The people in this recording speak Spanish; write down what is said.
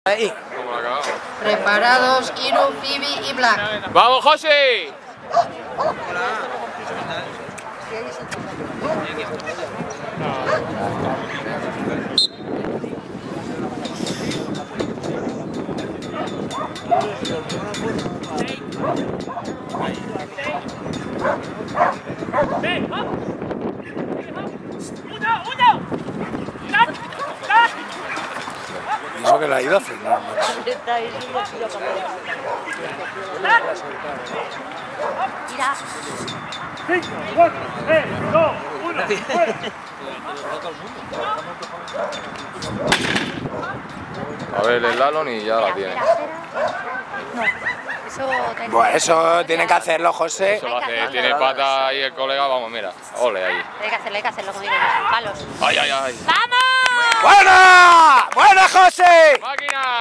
Ahí. Preparados, Iru, Phoebe y Black. ¡Vamos, José! Eso que la ha ido a frenar, macho. Mira. 5, 4, 3, 2, 1, fuera. A ver el slalom y ya la tiene. Bueno, eso tiene que hacerlo, José. Eso lo hace, tiene pata ahí el colega, vamos, mira. Ole ahí. Hay que hacerlo, como digo yo. Palos. ¡Ay, ay, ay! ¡Vamos! ¡Buena! ¡Buena, José! ¡Máquina!